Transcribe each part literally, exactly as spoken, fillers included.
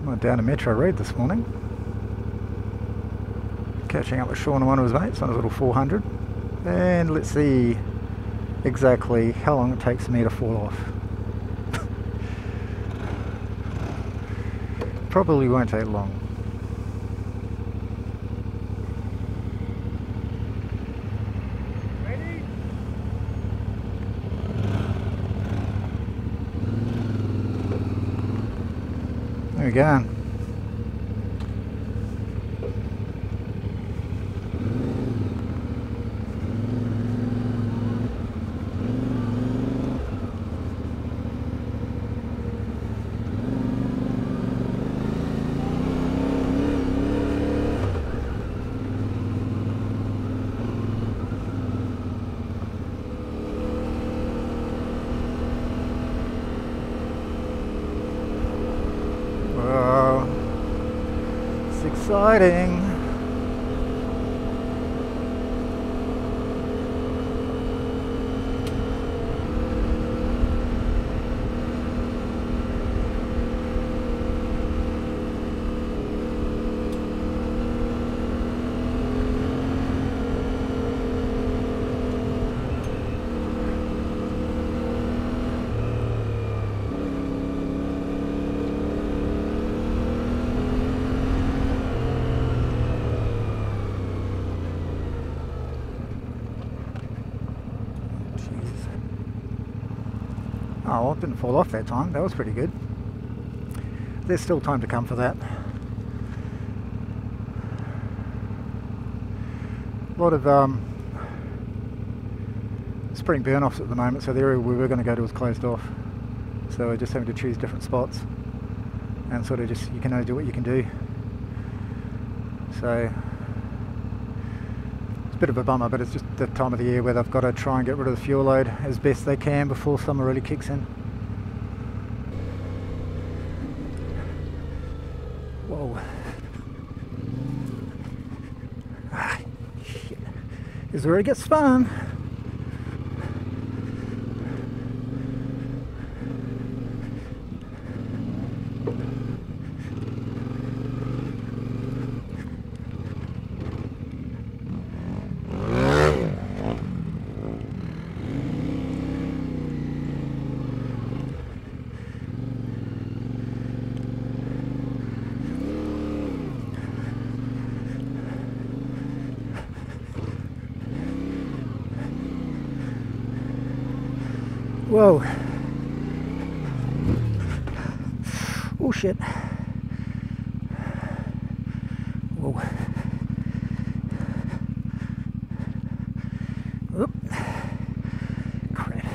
Went down to Metro Road this morning, catching up with Sean and one of his mates on his little four hundred, and let's see exactly how long it takes me to fall off. Probably won't take long. Ready? There we go. Whoa, it's exciting. Oh, well, it didn't fall off that time. That was pretty good. There's still time to come for that. A lot of um, spring burn-offs at the moment, so the area we were going to go to was closed off. So we're just having to choose different spots and sort of just, you can only do what you can do. So it's a bit of a bummer, but it's just the time of the year where they've got to try and get rid of the fuel load as best they can before summer really kicks in. Whoa. Ah, shit. This is where it gets fun. Whoa. Oh shit. Whoa. Oop. Crap.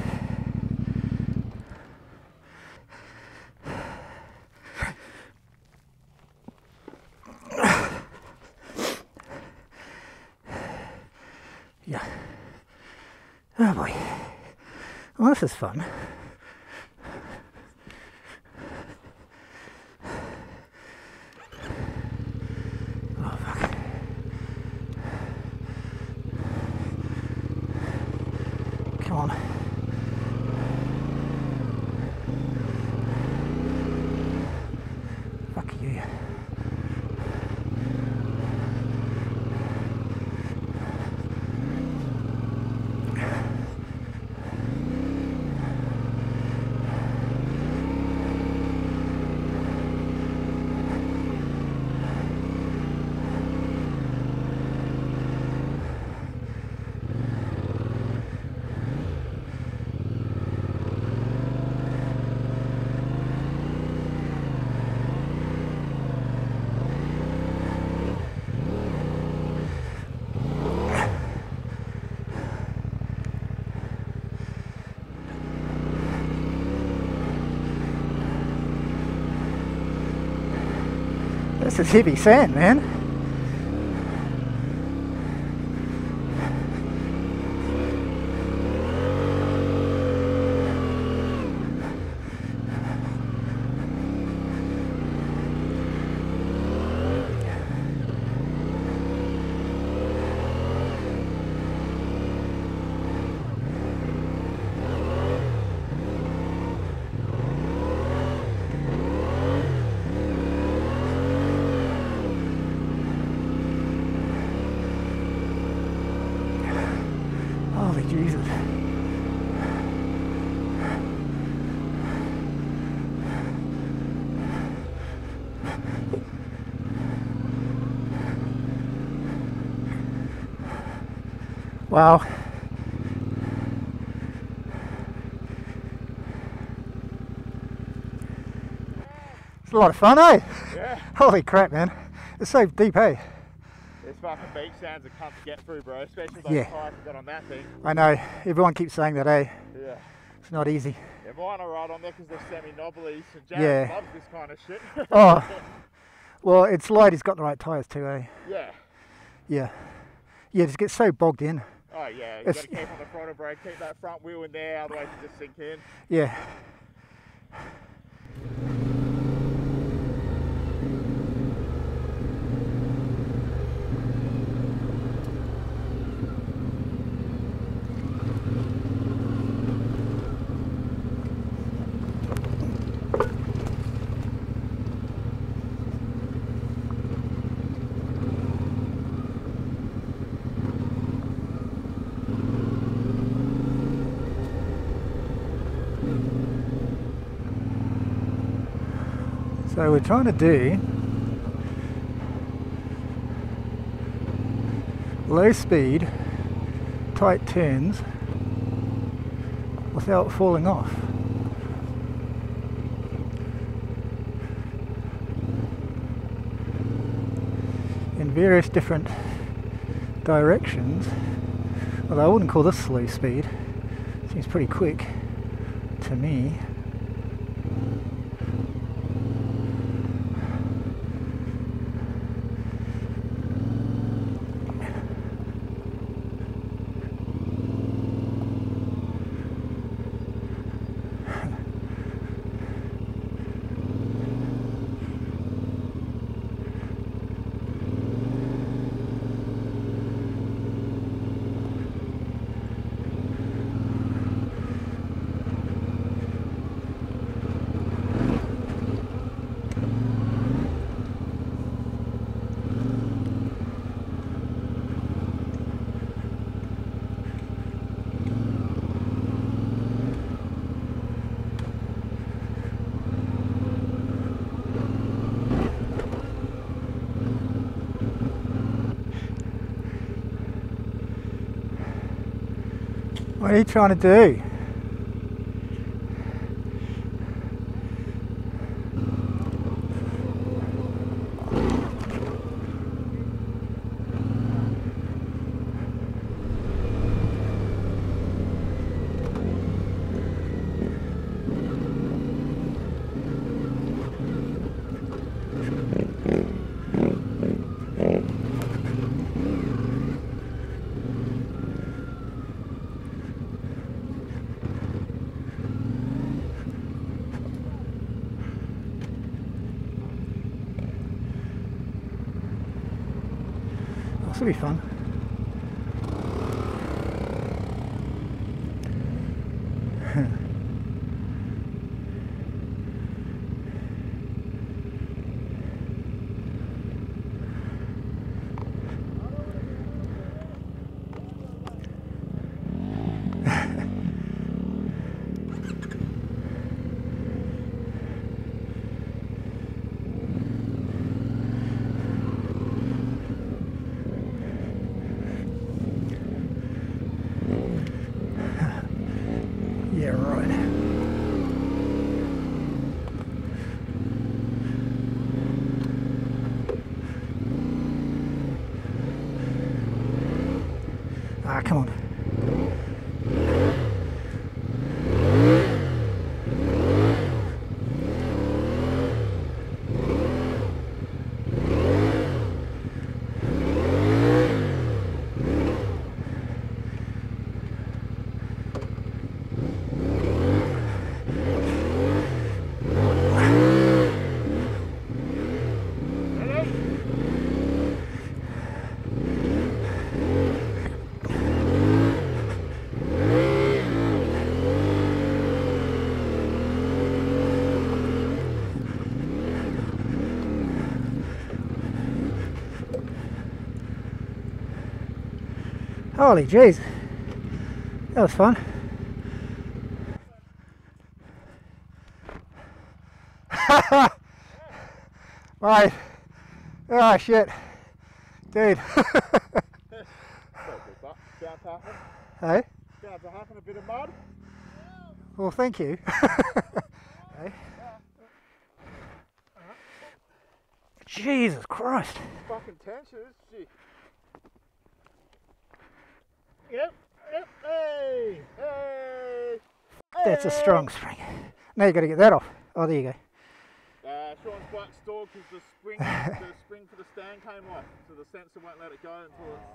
Yeah. Oh boy. Well, this is fun. Oh, fuck. Come on. Fuck you. This is heavy sand, man. Wow. It's a lot of fun, eh? Yeah. Holy crap, man. It's so deep, eh? It's fucking beach sands that come to get through, bro. Especially with those Yeah. tires we've got on that thing. I know. Everyone keeps saying that, eh? Yeah. It's not easy. Yeah, mine are right on there because they're semi-knobbly. So Jared Yeah. loves this kind of shit. Oh. Well, it's light. He's got the right tyres too, eh? Yeah. Yeah. Yeah, just get so bogged in. Oh yeah, you It's- got to keep on the throttle brake, keep that front wheel in there, otherwise you just sink in. Yeah. So we're trying to do low speed, tight turns without falling off. In various different directions. Although I wouldn't call this slow speed. Seems pretty quick to me. What are you trying to do? This will be fun. Yeah, right. Ah, come on. Holy jeez, that was fun. Right. Oh shit, dude. Down to happen. Hey? Down to happen a bit of mud. Well, thank you. Hey? Jesus Christ. Fucking tension, shit. Yep, yep, hey, hey. That's a strong spring. Now you got to get that off. Oh, there you go. Uh, Sean's bike stalled because the spring, the spring for the stand came off, so the sensor won't let it go until it's.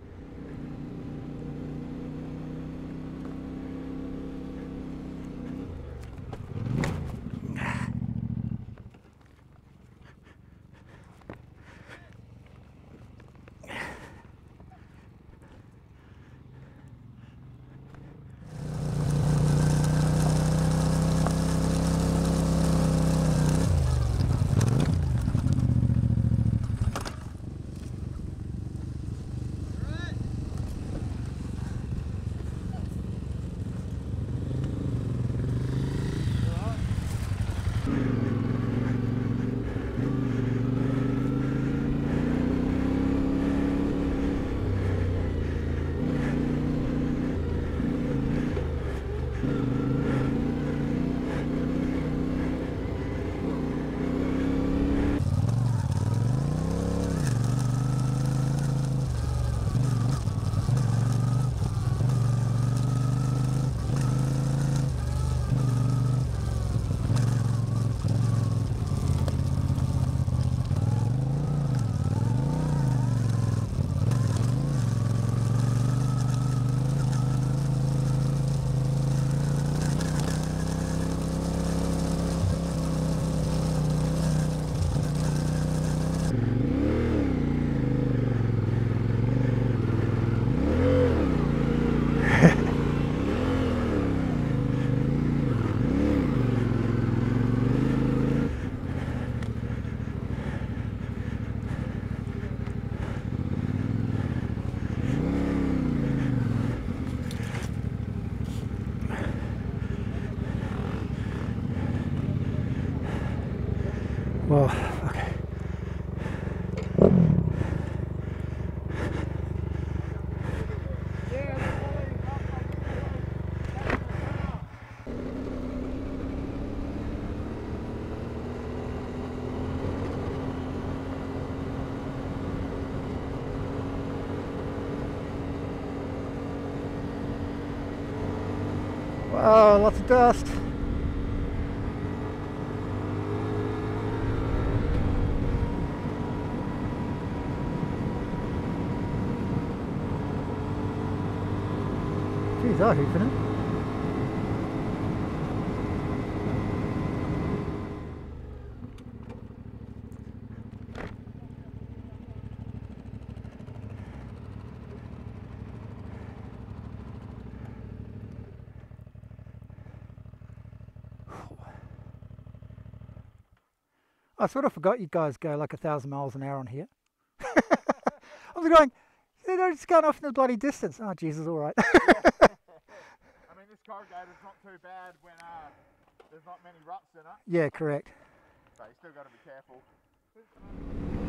Well, okay. Wow, lots of dust. Geez, I'm hoofing it. I sort of forgot you guys go like a thousand miles an hour on here. I was going, they're just going off in the bloody distance. Oh, Jesus, all right. I mean, this corrugator's not too bad when uh, there's not many ruts in it. Yeah, correct. But you still got to be careful.